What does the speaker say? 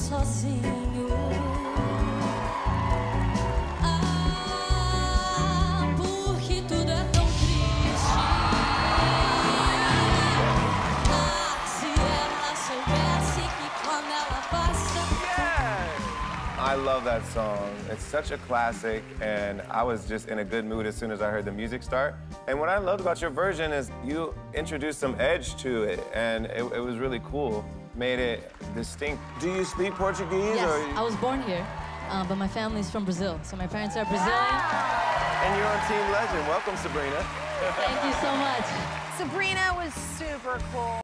sozinho. Ah, porque tudo é tão triste. Ah, se ela soubesse que quando ela passa. I love that song. It's such a classic, and I was just in a good mood as soon as I heard the music start. And what I loved about your version is you introduced some edge to it, and it was really cool. Made it distinct. Do you speak Portuguese? Yes, or I was born here, but my family's from Brazil, so my parents are Brazilian. And you're on Team Legend. Welcome, Sabrina. Thank you so much. Sabrina was super cool.